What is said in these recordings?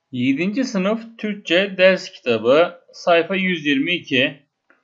7. sınıf Türkçe ders kitabı sayfa 122.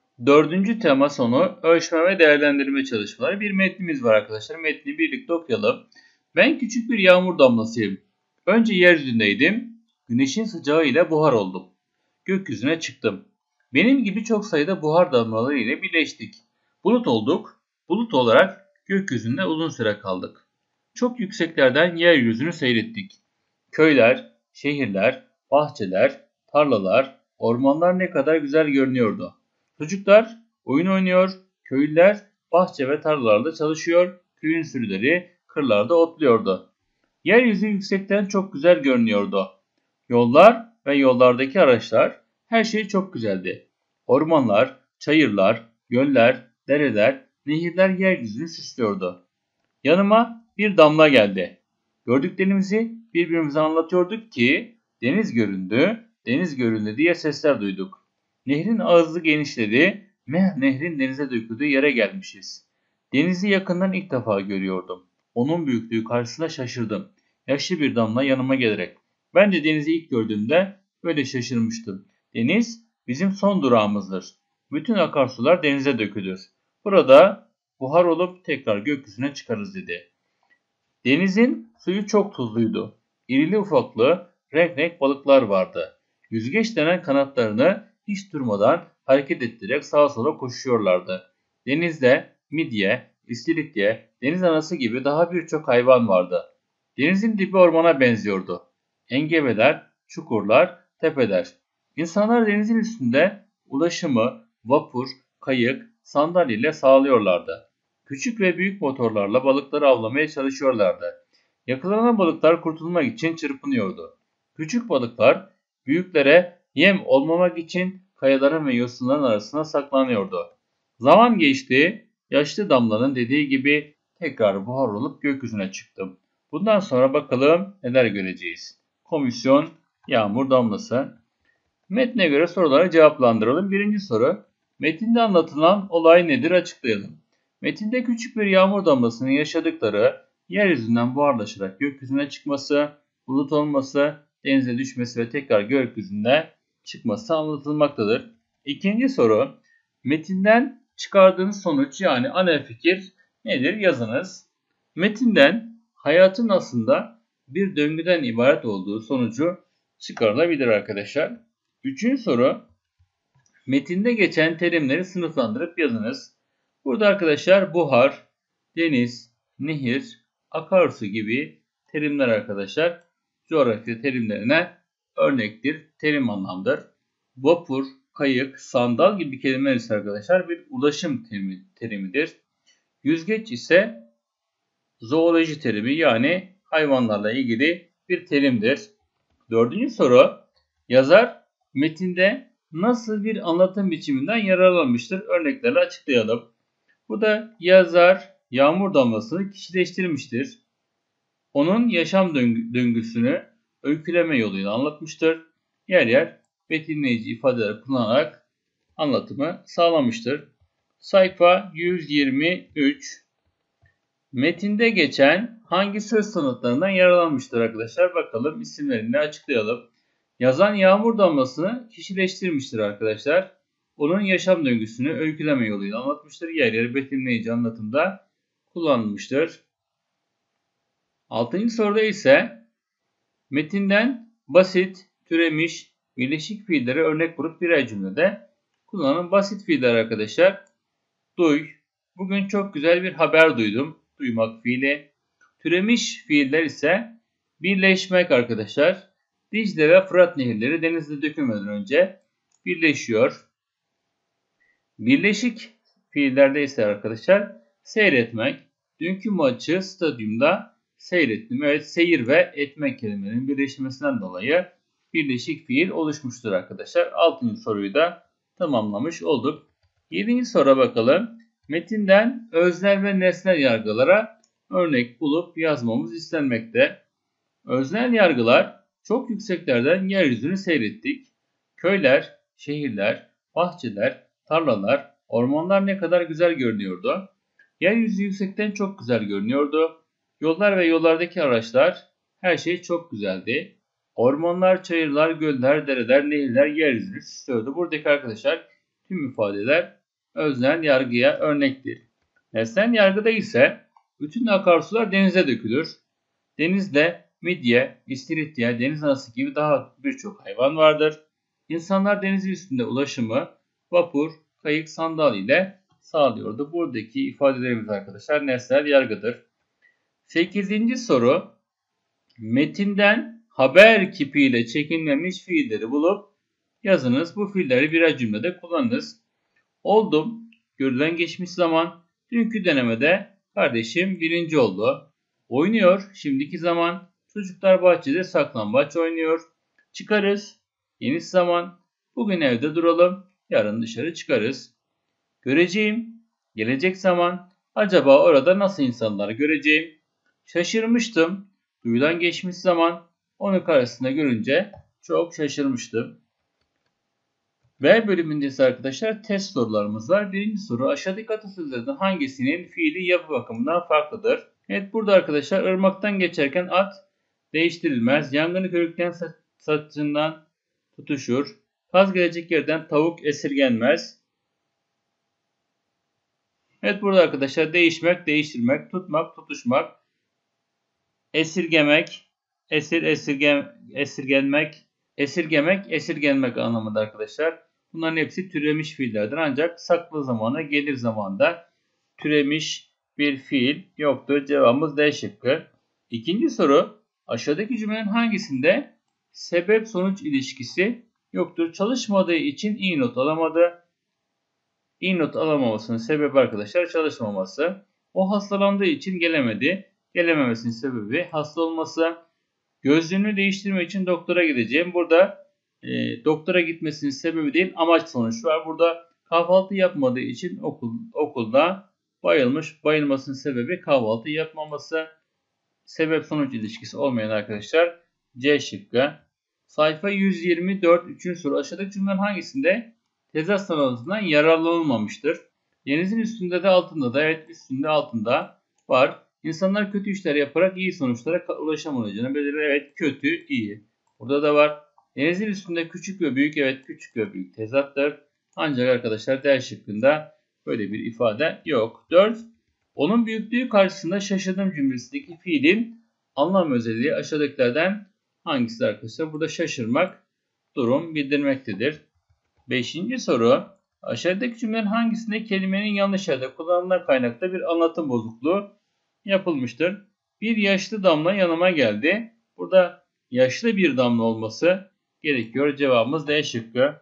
4. tema sonu ölçme ve değerlendirme çalışmaları. Bir metnimiz var arkadaşlar. Metni birlikte okuyalım. Ben küçük bir yağmur damlasıyım. Önce yeryüzündeydim. Güneşin sıcağı ile buhar oldum. Gökyüzüne çıktım. Benim gibi çok sayıda buhar damlaları ile birleştik. Bulut olduk. Bulut olarak gökyüzünde uzun süre kaldık. Çok yükseklerden yeryüzünü seyrettik. Köyler, şehirler, bahçeler, tarlalar, ormanlar ne kadar güzel görünüyordu. Çocuklar oyun oynuyor, köylüler bahçe ve tarlalarda çalışıyor, köyün sürüleri kırlarda otluyordu. Yeryüzü yüksekten çok güzel görünüyordu. Yollar ve yollardaki araçlar, her şey çok güzeldi. Ormanlar, çayırlar, göller, dereler, nehirler yeryüzünü süslüyordu. Yanıma bir damla geldi. Gördüklerimizi birbirimize anlatıyorduk ki deniz göründü, deniz göründü diye sesler duyduk. Nehrin ağzı genişledi, nehrin denize döküldüğü yere gelmişiz. Denizi yakından ilk defa görüyordum. Onun büyüklüğü karşısında şaşırdım. Yaşlı bir damla yanıma gelerek. Ben de denizi ilk gördüğümde böyle şaşırmıştım. Deniz bizim son durağımızdır. Bütün akarsular denize dökülür. Burada buhar olup tekrar gökyüzüne çıkarız dedi. Denizin suyu çok tuzluydu. İrili ufaklı renk renk balıklar vardı. Yüzgeç denen kanatlarını hiç durmadan hareket ettirerek sağa sola koşuyorlardı. Denizde midye, istiridye, deniz anası gibi daha birçok hayvan vardı. Denizin dibi ormana benziyordu. Engebeler, çukurlar, tepeler. İnsanlar denizin üstünde ulaşımı vapur, kayık, sandalye ile sağlıyorlardı. Küçük ve büyük motorlarla balıkları avlamaya çalışıyorlardı. Yakalanan balıklar kurtulmak için çırpınıyordu. Küçük balıklar büyüklere yem olmamak için kayaların ve yosunların arasına saklanıyordu. Zaman geçti, yaşlı damlanın dediği gibi tekrar buhar olup gökyüzüne çıktım. Bundan sonra bakalım neler göreceğiz. Komisyon, yağmur damlası. Metne göre soruları cevaplandıralım. Birinci soru, metinde anlatılan olay nedir açıklayalım. Metinde küçük bir yağmur damlasının yaşadıkları, yeryüzünden buharlaşarak gökyüzüne çıkması, bulut olması, denize düşmesi ve tekrar gökyüzüne çıkması anlatılmaktadır. İkinci soru, metinden çıkardığınız sonuç yani ana fikir nedir yazınız. Metinden hayatın aslında bir döngüden ibaret olduğu sonucu çıkarılabilir arkadaşlar. Üçüncü soru, metinde geçen terimleri sınıflandırıp yazınız. Burada arkadaşlar buhar, deniz, nehir, akarsu gibi terimler arkadaşlar coğrafya terimlerine örnektir, terim anlamdır. Vapur, kayık, sandal gibi kelimeler ise arkadaşlar bir ulaşım terimidir. Yüzgeç ise zooloji terimi yani hayvanlarla ilgili bir terimdir. Dördüncü soru, yazar metinde nasıl bir anlatım biçiminden yararlanmıştır? Örneklerle açıklayalım. Bu da yazar yağmur damlasını kişileştirmiştir. Onun yaşam döngüsünü öyküleme yoluyla anlatmıştır. Yer yer betimleyici ifadeler kullanarak anlatımı sağlamıştır. Sayfa 123. Metinde geçen hangi söz sanatlarından yararlanmıştır arkadaşlar? Bakalım isimlerini açıklayalım. Yazan yağmur damlasını kişileştirmiştir arkadaşlar. Onun yaşam döngüsünü öyküleme yoluyla anlatmıştır. Yer yer betimleyici anlatımda kullanılmıştır. 6. soruda ise metinden basit, türemiş, birleşik fiilleri örnek vurup birer cümlede kullanılan basit fiiller arkadaşlar. Duy. Bugün çok güzel bir haber duydum. Duymak fiili. Türemiş fiiller ise birleşmek arkadaşlar. Dicle ve Fırat nehirleri denizde dökülmeden önce birleşiyor. Birleşik fiillerde ise arkadaşlar seyretmek. Dünkü maçı stadyumda seyrettim. Evet, seyir ve etmek kelimelerinin birleşmesinden dolayı birleşik fiil oluşmuştur arkadaşlar. 6. soruyu da tamamlamış olduk. 7. soruya bakalım. Metinden öznel ve nesnel yargılara örnek bulup yazmamız istenmekte. Öznel yargılar çok yükseklerden yeryüzünü seyrettik. Köyler, şehirler, bahçeler, tarlalar, ormanlar ne kadar güzel görünüyordu. Yeryüzü yüksekten çok güzel görünüyordu. Yollar ve yollardaki araçlar her şey çok güzeldi. Ormanlar, çayırlar, göller, dereler, nehirler, yeryüzünü süslüyordu. Buradaki arkadaşlar tüm ifadeler öznel yargıya örnektir. Nesnel yargıda ise bütün akarsular denize dökülür. Denizde midye, istiridye, deniz anası gibi daha birçok hayvan vardır. İnsanlar denizin üstünde ulaşımı vapur, kayık, sandal ile sağlıyordu. Buradaki ifadelerimiz arkadaşlar nesnel yargıdır. 8. soru. Metinden haber kipiyle çekilmemiş fiilleri bulup yazınız. Bu fiilleri birer cümlede kullanınız. Oldum, görülen geçmiş zaman, dünkü denemede kardeşim birinci oldu. Oynuyor, şimdiki zaman, çocuklar bahçede saklambaç oynuyor. Çıkarız, geniş zaman, bugün evde duralım, yarın dışarı çıkarız. Göreceğim, gelecek zaman, acaba orada nasıl insanları göreceğim? Şaşırmıştım, duyulan geçmiş zaman, onu karşısında görünce çok şaşırmıştım. B bölümünde ise arkadaşlar test sorularımız var. Birinci soru aşağıdaki atasözlerden hangisinin fiili yapı bakımından farklıdır? Evet burada arkadaşlar ırmaktan geçerken at değiştirilmez. Yangını körükleyen saçından tutuşur. Kaz gelecek yerden tavuk esirgenmez. Evet burada arkadaşlar değişmek, değiştirmek, tutmak, tutuşmak, esirgemek, esirgemek, esirgenmek anlamında arkadaşlar. Bunların hepsi türemiş fiillerdir. Ancak saklı zamana gelir zamanda türemiş bir fiil yoktur. Cevabımız D şıkkı. İkinci soru. Aşağıdaki cümlenin hangisinde sebep sonuç ilişkisi yoktur? Çalışmadığı için iyi not alamadı. İyi not alamamasının sebebi arkadaşlar çalışmaması. O hastalandığı için gelemedi. Gelememesinin sebebi hasta olması. Gözlüğünü değiştirmek için doktora gideceğim. Burada doktora gitmesinin sebebi değil amaç sonuç var. Burada kahvaltı yapmadığı için okulda bayılmış. Bayılmasının sebebi kahvaltı yapmaması. Sebep sonuç ilişkisi olmayan arkadaşlar C şıkkı. Sayfa 124 3. soru. Aşağıdaki cümlelerin hangisinde tezat sanatından yararlanılmamıştır? Denizin üstünde de altında da evet üstünde altında var. İnsanlar kötü işler yaparak iyi sonuçlara ulaşamayacağını belirler. Evet kötü iyi. Burada da var. Denizin üstünde küçük ve büyük evet küçük ve büyük tezattır. Ancak arkadaşlar D şıkkında böyle bir ifade yok. 4. Onun büyüklüğü karşısında şaşırdım cümlesindeki fiilin anlam özelliği aşağıdakilerden hangisi arkadaşlar? Burada şaşırmak durum bildirmektedir. 5. soru. Aşağıdaki cümlelerin hangisinde kelimenin yanlış yerde kullanılan kaynakta bir anlatım bozukluğu yapılmıştır? Bir yaşlı damla yanıma geldi. Burada yaşlı bir damla olması gerekiyor. Cevabımız D şıkkı.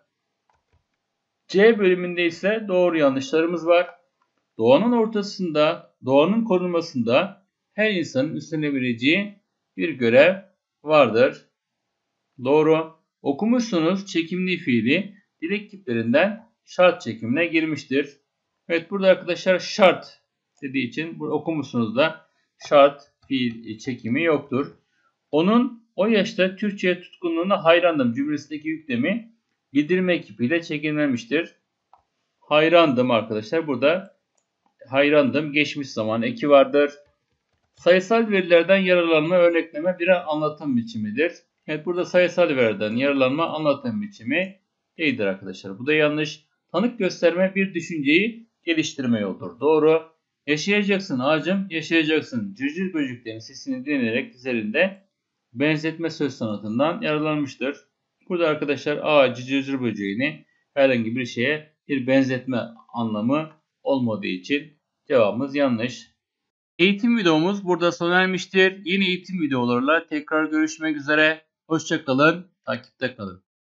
C bölümünde ise doğru yanlışlarımız var. Doğanın ortasında, doğanın korunmasında her insanın üstlenebileceği bir görev vardır. Doğru. Okumuşsunuz çekimli fiili dilek kiplerinden şart çekimine girmiştir. Evet burada arkadaşlar şart dediği için burada okumuşsunuz da şart fiil çekimi yoktur. Onun o yaşta Türkçe'ye tutkunluğuna hayrandım cümlesindeki yüklemi bildirme ekibiyle çekilmemiştir. Hayrandım arkadaşlar. Burada hayrandım geçmiş zaman eki vardır. Sayısal verilerden yararlanma örnekleme bir anlatım biçimidir. Evet burada sayısal verilerden yararlanma anlatım biçimi değildir arkadaşlar. Bu da yanlış. Tanık gösterme bir düşünceyi geliştirme yoldur. Doğru. Yaşayacaksın ağacım, yaşayacaksın. Cırcır böceklerin sesini dinleyerek üzerinde benzetme söz sanatından yararlanmıştır. Burada arkadaşlar ağacı, cırcır böceğini herhangi bir şeye bir benzetme anlamı olmadığı için cevabımız yanlış. Eğitim videomuz burada sona ermiştir. Yeni eğitim videolarıyla tekrar görüşmek üzere. Hoşça kalın, takipte kalın.